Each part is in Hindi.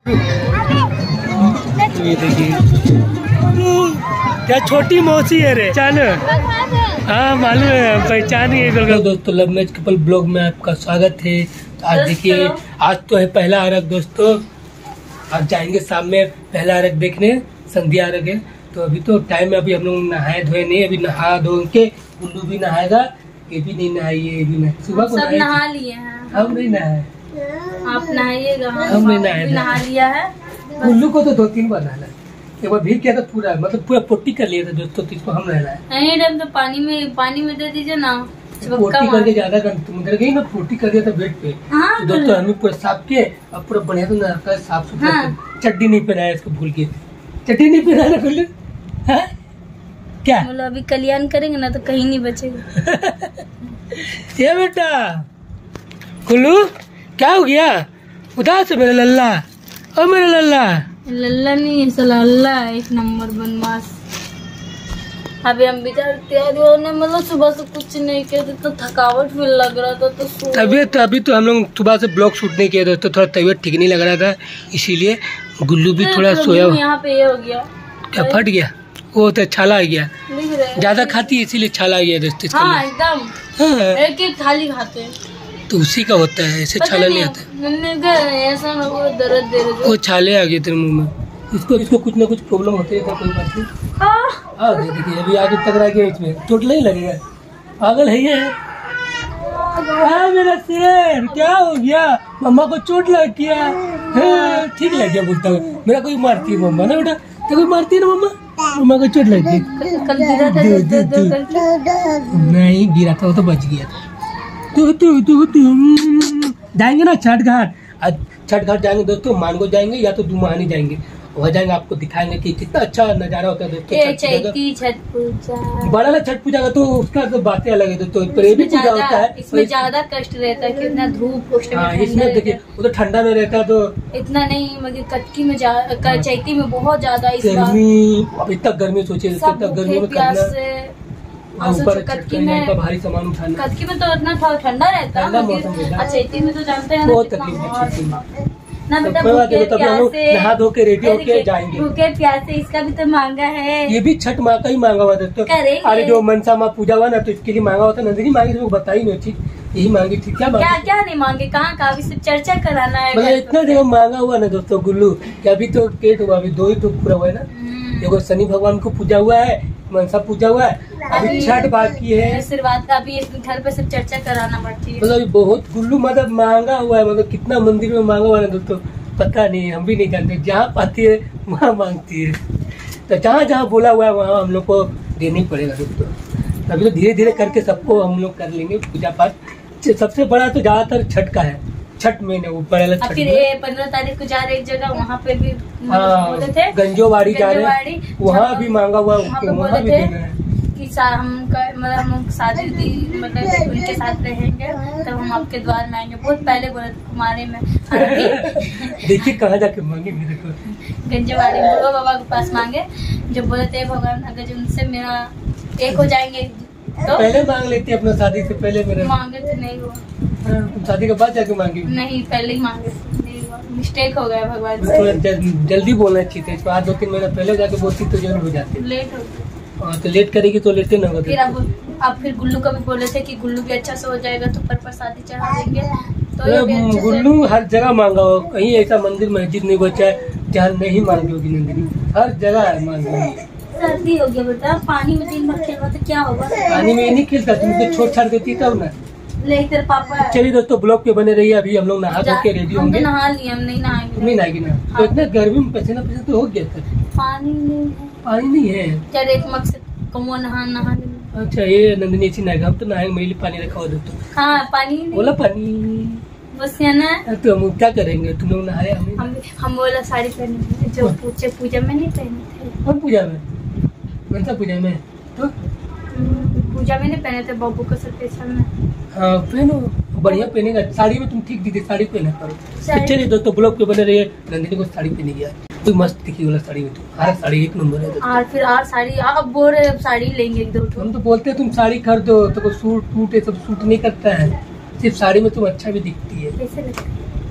ये देखिए क्या छोटी मौसी है रे चान। हाँ मालूम है, पहचान ही है। दोस्तों लव मैच कपल ब्लॉग में आपका स्वागत है। तो आज देखिए, आज तो है पहला अर्घ दोस्तों। आज जाएंगे शाम में पहला अर्घ देखने, संध्या अर्घ है। तो अभी तो टाइम है, अभी हम लोग नहाए धोए नहीं, अभी नहा धो के गुल्लू भी नहाएगा, ये भी नहीं नहाई, ये भी नहीं। सुबह को सब नहा लिए हैं, हम नहीं नहाए। आप नहाइएगा, हम नहीं नहाए, नहा लिया है। गुल्लू को तो 2-3 बार नहाना, एक बार भीग गया था पूरा, मतलब पूरा पोटी कर लिया था दोस्तों। तो इसको हम नहलाए नहीं टाइम तो पानी में दे दीजिए ना। पोटी करके ज्यादा तुम कर गई ना, पोटी कर दिया था बेड पे। हाँ, तो दोस्तों हमने पूरा साफ किए, अब पूरा बढ़िया से नहा साफ सुथरा। हाँ। चड्डी नहीं पहनाया इसको, भूल के चड्डी नहीं पहनाया गुल्लू। हाँ? क्या बोलो अभी कल्याण करेंगे ना तो कहीं नहीं बचेगा। ये बेटा गुल्लू क्या हो गया उदास है मेरा लल्ला, ओ मेरा लल्ला। लल्ला नहीं है सलाल्ला, एक नंबर बनवास। अभी हम भी मतलब सुबह से कुछ नहीं किया, तो थकावट भी लग रहा था। तो तबीयत अभी तो हम लोग सुबह से ब्लॉग शूट नहीं किया दोस्तों, थोड़ा तबीयत ठीक नहीं लग रहा था, इसीलिए गुल्लू भी थोड़ा सोया। यहाँ पे ये हो गया, क्या फट गया? वो तो छाला आ गया, ज्यादा खाती है इसीलिए छाला आ गया दोस्तों। हाँ एकदम, हाँ। एक थाली खाते हैं तो उसी का होता है, ऐसे छाला नहीं आता। ऐसा ना वो दर्द दे रहे, वो छाले आ गए तेरे मुंह में। इसको कुछ ना कुछ प्रॉब्लम होती है, कोई बात नहीं। देखिए अभी आगे टकरा गया, इसमें चोट नहीं लगेगा, पागल है ये। मेरा शेर क्या हो गया? मम्मा को चोट लग गया, ठीक लग गया बोलता है। मेरा कोई मारती है मम्मा ना बेटा, तो कोई मारती है ना मम्मा, मम्मा को चोट लग गई। कल गिरा था, नहीं गिरा था, वो तो बच गया था। जाएंगे ना छठ घाट, आज छठ घाट जाएंगे दोस्तों, मानगो जाएंगे या तो दुमानी जाएंगे, वहाँ जाएंगे, आपको दिखाएंगे कि कितना अच्छा नजारा होता है दोस्तों। छठ पूजा बड़ा ना छठ पूजा का तो उसका तो बातें अलग है दोस्तों। प्रेमी पूजा होता है, इसमें ज्यादा कष्ट रहता है, कितना धूप। हाँ, इसमें देखिए वो तो ठंडा में रहता है, तो इतना नहीं, मगर कटकी में चैती में बहुत ज्यादा गर्मी। अब इतना गर्मी सोचिए, इतना गर्मी में करना, ऊपर कटकी में भारी सामान उठाना। कटकी में तो इतना ठंडा रहता है, चैती में तो जानते हैं बहुत तकलीफ है ना बेटा। नहा धो के रेडी होके जाएंगे, भूखे प्यासे, इसका भी तो मांगा है। ये भी छठ माँ का ही मांगा हुआ दोस्तों। अरे जो मनसा माँ पूजा हुआ ना, तो इसके लिए मांगा हुआ था। नंदिनी मांगी तो बताई नहीं थी, यही मांगी थी। क्या क्या नहीं मांगे, कहाँ का, अभी सिर्फ चर्चा कराना है। मतलब इतना जगह मांगा हुआ ना दोस्तों गुल्लू, कि अभी तो पेट हुआ, अभी 2 ही तो पूरा हुआ है ना। देखो शनि भगवान को पूजा हुआ है, मनसा पूजा हुआ है, अभी छठ बाकी है। आशीर्वाद का अभी घर पे सिर्फ चर्चा कराना पड़ती है। मतलब बहुत गुल्लू मतलब मांगा हुआ है, मतलब कितना मंदिर में मांगा हुआ है दोस्तों, पता नहीं, हम भी नहीं जानते। जहाँ पाती है वहाँ मांगती है, तो जहाँ जहाँ बोला हुआ है वहाँ हम लोग को देना ही पड़ेगा दोस्तों। अभी तो धीरे धीरे करके सबको हम लोग कर लेंगे पूजा पाठ। सबसे बड़ा तो ज्यादातर छठ का है, छठ महीने ऊपर वाला छठ। 15 तारीख को जा रहे एक जगह, वहाँ पे भी बोले थे, गंजोवाड़ी जा रहे, वहाँ भी मांगा हुआ है, वहाँ भी देना है कि हम शादी मतलब उनके साथ रहेंगे तब हम आपके द्वार में आएंगे। बहुत पहले बोले कुमारे में। देखिए कहाँ जाके मांगे मेरे को, गंजवाड़ी बुढ़ो बाबा के पास मांगे, जो बोले थे भगवान अगर जो उनसे मेरा एक हो जाएंगे तो पहले मांग लेते अपना, शादी से पहले मेरे मांगे थे, नहीं हुआ। तुम शादी के बाद जाके मांगे? नहीं, पहले ही मांगे, नहीं हुआ, मिस्टेक हो गया भगवान से। थोड़ा जल्दी बोलना चाहिए था, इसको आज 2-3 महीना पहले जाके बोलती तो जरूर हो जाती। लेट हो गया। हाँ तो लेट करेगी तो लेटे ना होगा। फिर अब फिर गुल्लू का भी बोले थे कि गुल्लू भी अच्छा से हो जाएगा तो पर शादी चढ़ा देंगे। तो गुल्लू हर जगह मांगा हो, कहीं ऐसा मंदिर मस्जिद नहीं बचा है जहाँ नहीं मांगी होगी नंदिनी, हर जगह है मांगी। सर्दी हो गया बेटा, पानी में 3 बार खेलवा तो क्या होगा? पानी में नहीं खेलता, तुमको छोड़ छाड़ देती तब ना। लेकर पापा। चलिए दोस्तों ब्लॉग पे बने रहिए, अभी हम लोग नहा धो के रेडी होंगे। नहा लिए, हम नहीं नहाएंगे। नहीं नहाएगी ना, तो इतना गर्मी में पसीना तो हो गया था। पानी नहीं है, पानी नहीं है। चल एक मग से कमो नहा। अच्छा ये नंदिनी ऐसी नहाएगा, हम तो नहाएंगे, मेरे लिए पानी रखा हुआ दोस्तों। हाँ पानी बोला पानी बस है ना। तो हम क्या करेंगे, तुम लोग नहाए, हम बोला साड़ी पहनी जो पूजा में नहीं पहने थे। हम पूजा में, कौन सा पूजा में? तो पूजा में नहीं पहने थे, बाबू को स्पेशल में। हाँ पहनो, बढ़िया पहनेगा, साड़ी में तुम ठीक दीदी, साड़ी पहना करो। तो चलिए दोस्तों ब्लॉग पे बने रहिए, नंदिनी को साड़ी पहनी गया, तो मस्त दिखी वाला साड़ी में, तो हर साड़ी एक नंबर है। और फिर और साड़ी अब बोल रहे साड़ी लेंगे एक दो। हम तो बोलते हैं तुम साड़ी खरीदो, तो सूट टूट ये सब सूट नहीं करता है, सिर्फ साड़ी में तुम अच्छा भी दिखती है। कैसे लगता है?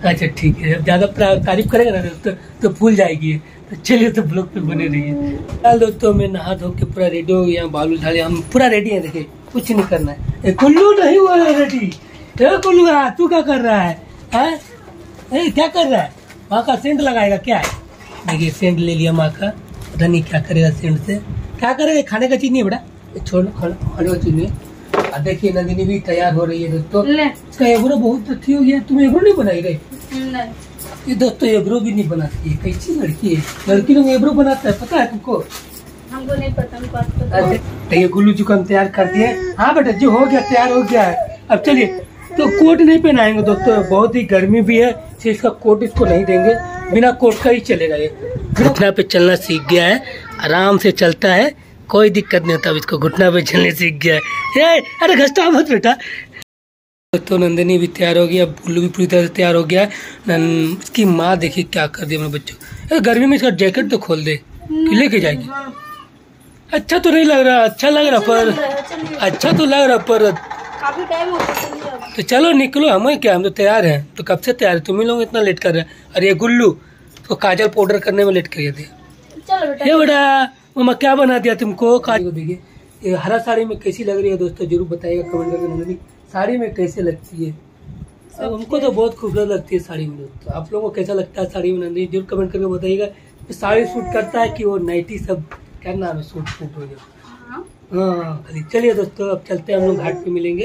अच्छा ठीक है, अब ज्यादा तारीफ करेगा ना दोस्तों तो भूल जाएगी। तो चलिए तो ब्लॉग पे बने रहिए। फिलहाल दोस्तों मैं नहा धो के पूरा रेडी हो गया, बालू झाड़े, हम पूरा रेडी है। देखिए कुछ नहीं करना है। कुल्लू नहीं हुआ है रेडी। कुल्लू तू क्या कर रहा है? क्या कर रहा है? माँ का सेंट लगाएगा क्या है? देखिए सेंट ले लिया माँ का, पता नहीं क्या करेगा सेंट से। क्या करेगा? खाने का चीज नहीं है बेटा, छोड़ खाने का चीज नहीं है। देखिए नंदिनी भी तैयार हो रही है दोस्तों। इसका एब्रो बहुत अच्छी हो गया। तुम एब्रो नहीं बनाई रही? ये दोस्तों एब्रो भी नहीं बनाती है। कैसी लड़की है? लड़की लोग एब्रो बनाता है, पता है तुमको? हमको नहीं पता। तो ये गुल्लू जी को हम तैयार कर दिए। हाँ बेटा जो हो गया तैयार हो गया है। अब चलिए तो कोट नहीं पहनाएंगे दोस्तों, बहुत ही गर्मी भी है, इसका कोट इसको नहीं देंगे, बिना कोट का ही चलेगा। ये घुटना पे चलना सीख गया है, आराम से चलता है, कोई दिक्कत नहीं होता। अब इसको घुटना पे चलने सीख गया है। अरे घसटा मत बेटा। तो नंदिनी भी तैयार हो गया, गुल्लू भी पूरी तरह से तैयार हो गया। इसकी माँ देखिए क्या कर दिया मेरे बच्चों। गर्मी में इसका जैकेट तो खोल दे कि लेके जाएगी। अच्छा तो नहीं लग रहा, अच्छा लग रहा पर, अच्छा तो लग रहा पर काफी टाइम हो गया। तो चलो निकलो, हमें क्या, हम तो तैयार हैं। तो कब से तैयार है? तुम ही लोग इतना लेट कर रहे हैं। अरे ये गुल्लू तो काजल पाउडर करने में लेट कर दिए। चलो बेटा मम्मा क्या बना दिया तुमको? काजल देखिए ये हरा साड़ी में कैसी लग रही है दोस्तों, जरूर बताइएगा कमेंट करके। नंदिनी साड़ी में कैसे लगती है? अब हमको तो बहुत खूबसूरत लगती है साड़ी में दोस्तों। आप लोगों को कैसा लगता है साड़ी में? नंदिनी जरूर कमेंट करके बताइएगा। साड़ी सूट करता है कि वो नाइटी सब क्या नाम है, सूट सूट हो गया। हाँ चलिए दोस्तों अब चलते हैं, हम लोग घाट पे मिलेंगे।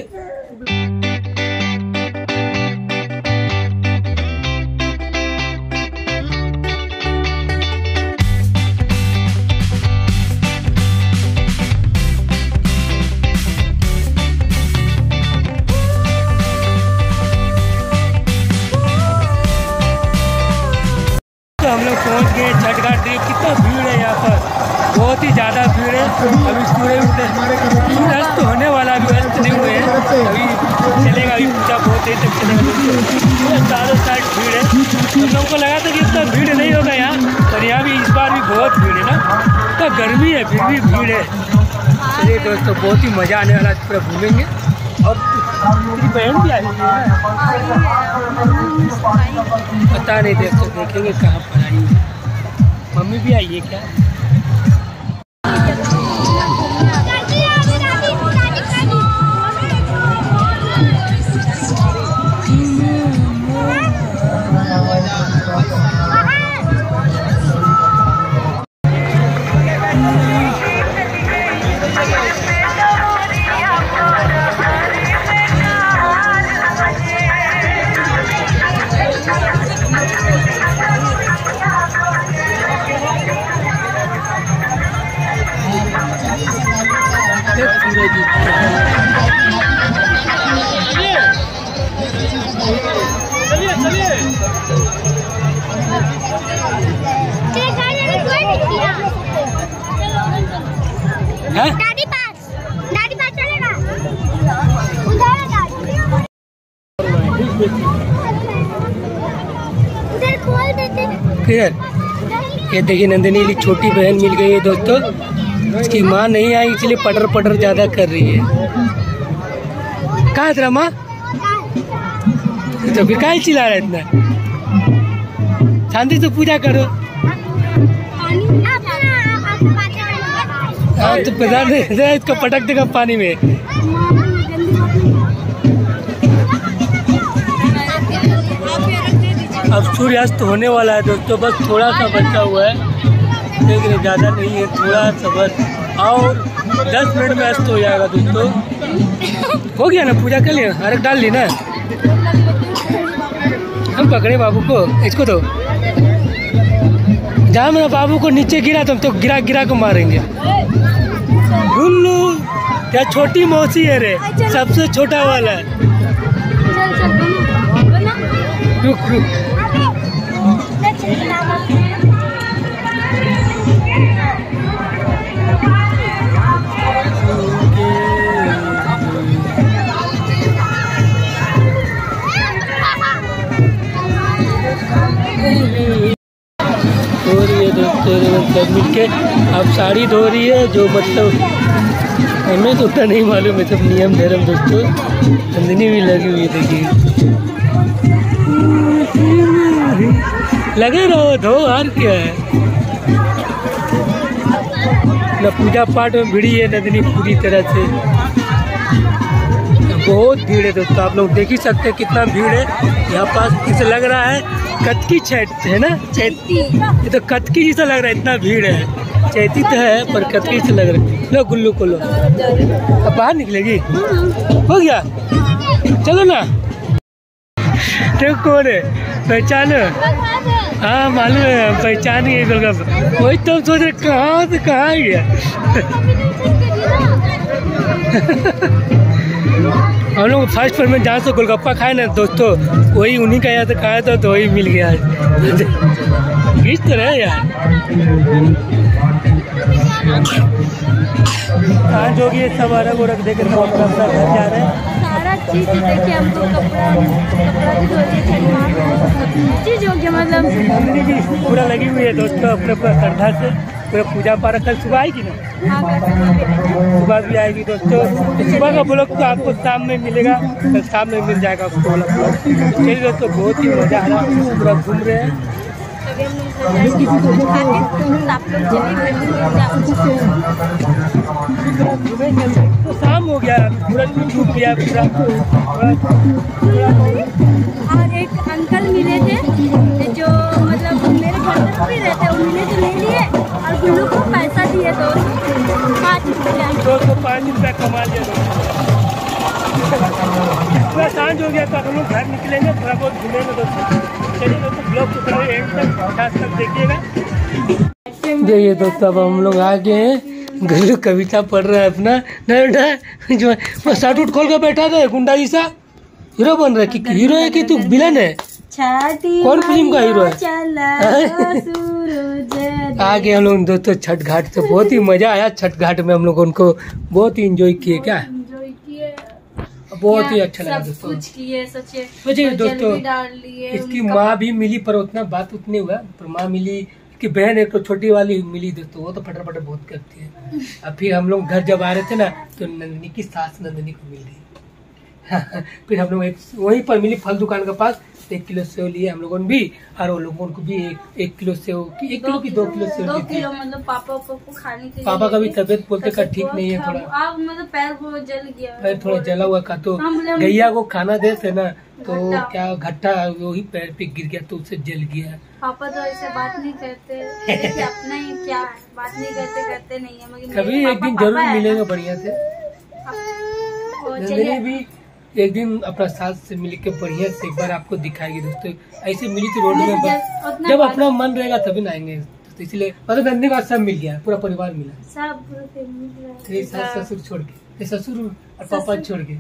तो हम लोग पहुंच गए छठ घाट। कितना भीड़ है यहाँ पर, बहुत ही ज़्यादा भीड़ है। अभी सूरज तो होने वाला, अभी अस्त नहीं हुए हैं, अभी चलेगा, अभी पूजा बहुत देर तक चलेगा। चारों साइड भीड़ है। हम लोगों को लगा था कि इतना भीड़ नहीं होगा यहाँ, पर यहाँ भी इस बार भी बहुत भीड़ है ना। इतना गर्मी है फिर भी भीड़ है। चलिए दोस्तों बहुत ही मज़ा आने वाला, पूरा घूमेंगे। और मेरी बहन भी आई है, पता नहीं दोस्तों, देखेंगे कहाँ पर आई है। मम्मी भी आई है क्या? दादी पास चलेगा। उधर खोल देते। फिर ये देखिए नंदिनी की छोटी बहन मिल गई है दोस्तों। इसकी माँ नहीं आई इसलिए पटर पटर ज्यादा कर रही है। कहाँ है तेरा माँ? तो फिर काहे चिल्ला रहा है इतना? शांति से पूजा करो। हाँ तो पता नहीं इसको पटक देगा पानी में। अब सूर्यास्त होने वाला है दोस्तों, बस थोड़ा सा बचा हुआ है, लेकिन ज़्यादा नहीं है, थोड़ा सा बस, और 10 मिनट में अस्त हो जाएगा दोस्तों। हो गया ना, पूजा कर लिया, अर्घ डाल ली ना। हम पकड़े बाबू को, इसको तो जहाँ मेरा बाबू को नीचे गिरा तो गिरा गिरा को मारेंगे। गुल्लू क्या छोटी मौसी है रे, सबसे छोटा वाला है। रुक रुक धो रही है दोस्तों, मतलब मिलके अब साड़ी धो रही है, जो मतलब हमें तो उतना नहीं मालूम है, सब नियम धर्म दोस्तों। नंदिनी भी लगी हुई है देखिए। लगे रहो धो और क्या है ना। पूजा पाठ में भिड़ी है नंदिनी पूरी तरह से। बहुत भीड़ है दोस्तों, आप लोग देख ही सकते हैं कितना भीड़ है यहाँ पास। इसे लग रहा है कतकी छठ है ना, चैती। ये तो कतकी जैसा लग रहा है, इतना भीड़ है। चैती तो है पर कतकी से लग रहा है। लो गुल्लू को लो, अब बाहर निकलेगी। हो गया, चलो ना। देखो कौन है, पहचानो? हाँ मालूम है, पहचान गई गोलगप्पा। वही तो सोच रहे कहाँ से कहाँ गया। हम लोग फर्स्ट पर में जहाँ से गोलगप्पा खाए ना दोस्तों, वही उन्हीं का यहाँ से खाया था तो वही मिल गया। किस तरह है यार। आज होगी ये सब अलग रख देकर हम अपना अपना घर जा रहे हैं। सारा चीज देखिए, हमको कपड़ा भी धोते चीज हो गया। मतलब पूरा लगी हुई है दोस्तों अपने अपना श्रद्धा से। पूरा पूजा पाठ कल सुबह आएगी ना, सुबह भी आएगी दोस्तों। तो सुबह का ब्लॉग तो आपको शाम में मिलेगा, कल शाम में मिल जाएगा आपको वाला ब्लॉग। चलिए दोस्तों, बहुत ही मजा आ रहा है, पूरा घूम रहे हैं। तो शाम हो गया, पूरा डूब गया पूरा। और एक अंकल मिले थे जो मतलब मेरे घर में भी रहते हैं, उन्होंने तो ले लिए और गुल्लू को पैसा दिए 205 रुपया कमा लिया। पूरा सांझ हो गया तो हम लोग घर निकलेंगे, थोड़ा बहुत घूमेंगे दोस्तों। चलिए दोस्तों, ब्लॉग को थोड़ा एंड तक देखिएगा। देखिए दोस्तों, अब हम लोग आ गए हैं। गुल्लू कविता पढ़ रहा है अपना। नहीं जो शर्ट उठ खोल कर बैठा था, गुंडा जैसा हीरो बन रहा है। कि हीरो है कि तू विलन है? कौन फिल्म का हीरो है? आगे हम लोग दोस्तों छठ घाट से बहुत ही मजा आया। छठ घाट में हम लोग उनको बहुत ही एंजॉय किए। क्या बहुत ही अच्छा लगा दोस्तों। सोचिए दोस्तों, इसकी माँ भी मिली पर उतना बात उतनी हुआ, पर माँ मिली कि बहन एक तो छोटी वाली मिली दोस्तों, वो तो फटर फटर बहुत करती है। अब फिर हम लोग घर जब आ रहे थे ना तो नंदिनी की सास नंदिनी को मिल गई। फिर हम लोग वहीं पर मिली फल दुकान के पास। 1 किलो सेव लिए हम लोगों ने भी, और वो लोगों को भी 1 किलो सेव की 1 किलो की 2 किलो सेव 2 किलो मतलब पापा को खाने के लिए। पापा का भी तबीयत बोलते का ठीक नहीं है, थोड़ा आप मतलब पैर को जल गया, पैर थोड़ा जला हुआ का। तो गैया को खाना देते ना तो क्या घट्टा वही पैर पे गिर गया तो उससे जल गया। पापा तो ऐसे बात नहीं करते, अपना ही क्या बात नहीं करते नहीं है, मगर कभी एक दिन जरूर मिलेंगे बढ़िया से। नंदिनी भी एक दिन अपना सास से मिल के बढ़िया से एक बार आपको दिखाएगी दोस्तों। ऐसे मिली थी रोड में, जब अपना मन रहेगा तभी ना आएंगे। तो इसलिए मतलब नंदिनी का सब मिल गया, पूरा परिवार मिला, सब सास ससुर छोड़ के, ससुर और पापा छोड़ के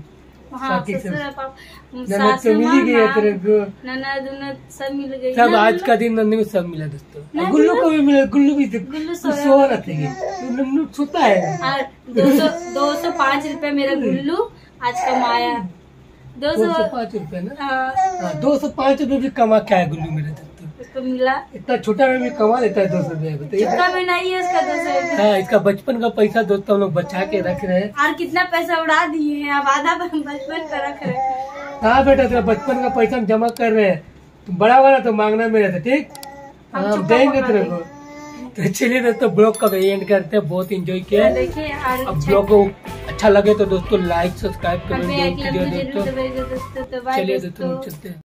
ननद तो मिल ही गई तेरे को, ननद सब मिल गई। सब आज का दिन नंदिनी को सब मिला दोस्तों। गुल्लू को भी मिला, गुल्लू भी सो रहा था, सोता है। 205 रुपए मेरा गुल्लू आज कमाया। 205 रुपए ना, 205 रुपए भी कमा क्या है गुल्लू मेरा दोस्तों। उसको मिला, इतना छोटा में भी कमा लेता है 200 रुपए। इतना में नहीं है इसका 200 रुपए। हाँ, इसका बचपन का पैसा दोस्तों हम लोग बचा के रख रहे हैं। और कितना पैसा उड़ा दिए हैं, अब आधा बचपन का रख रहे हैं। हाँ बेटा, तेरा बचपन का पैसा हम जमा कर रहे हैं, तुम बड़ा वाला तो मांगना मेरे से, ठीक? हम देंगे तेरे को। तो चलिए दोस्तों, ब्लॉग का एंड करते हैं। बहुत एंजॉय किया। अब ब्लॉग को अच्छा लगे तो दोस्तों लाइक सब्सक्राइब करें दोस्तों। चलिए दोस्तों चलते हैं।